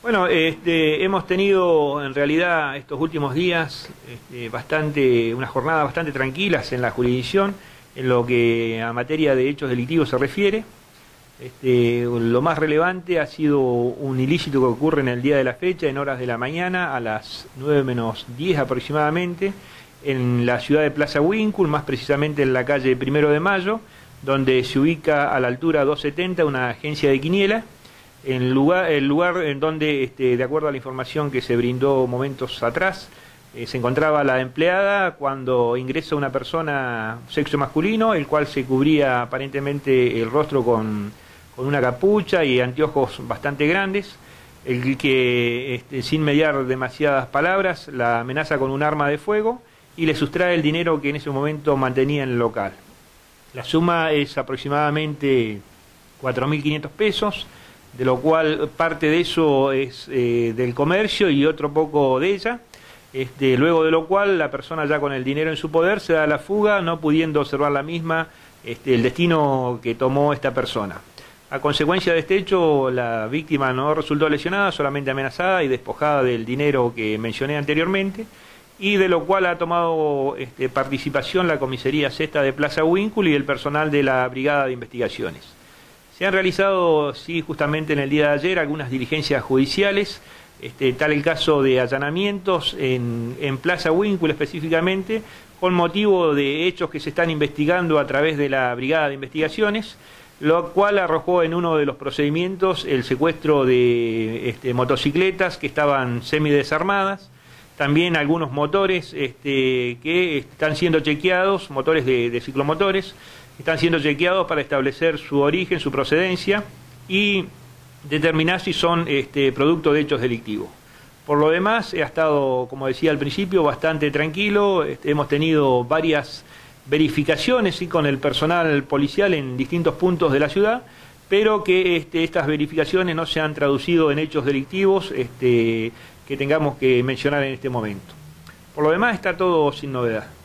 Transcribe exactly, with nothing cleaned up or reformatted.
Bueno, este, hemos tenido en realidad estos últimos días este, bastante, unas jornadas bastante tranquilas en la jurisdicción en lo que a materia de hechos delictivos se refiere. Este, lo más relevante ha sido un ilícito que ocurre en el día de la fecha, en horas de la mañana, a las nueve menos diez aproximadamente, en la ciudad de Plaza Huíncul, más precisamente en la calle Primero de Mayo, donde se ubica a la altura doscientos setenta una agencia de quiniela. En lugar, el lugar en donde, este, de acuerdo a la información que se brindó momentos atrás, eh, se encontraba la empleada cuando ingresa una persona sexo masculino, el cual se cubría aparentemente el rostro con, con una capucha y anteojos bastante grandes, el que, este, sin mediar demasiadas palabras, la amenaza con un arma de fuego y le sustrae el dinero que en ese momento mantenía en el local. La suma es aproximadamente cuatro mil quinientos pesos, de lo cual parte de eso es eh, del comercio y otro poco de ella, este, luego de lo cual la persona ya con el dinero en su poder se da a la fuga, no pudiendo observar la misma este, el destino que tomó esta persona. A consecuencia de este hecho, la víctima no resultó lesionada, solamente amenazada y despojada del dinero que mencioné anteriormente, y de lo cual ha tomado este, participación la comisaría sexta de Plaza Huíncul y el personal de la Brigada de Investigaciones. Se han realizado, sí, justamente en el día de ayer, algunas diligencias judiciales, este, tal el caso de allanamientos en, en Plaza Huíncul específicamente, con motivo de hechos que se están investigando a través de la Brigada de Investigaciones, lo cual arrojó en uno de los procedimientos el secuestro de este, motocicletas que estaban semidesarmadas, también algunos motores este, que están siendo chequeados, motores de, de ciclomotores, están siendo chequeados para establecer su origen, su procedencia y determinar si son este, producto de hechos delictivos. Por lo demás, ha estado, como decía al principio, bastante tranquilo. Este, hemos tenido varias verificaciones ¿sí? con el personal policial en distintos puntos de la ciudad, pero que este, estas verificaciones no se han traducido en hechos delictivos este, que tengamos que mencionar en este momento. Por lo demás, está todo sin novedad.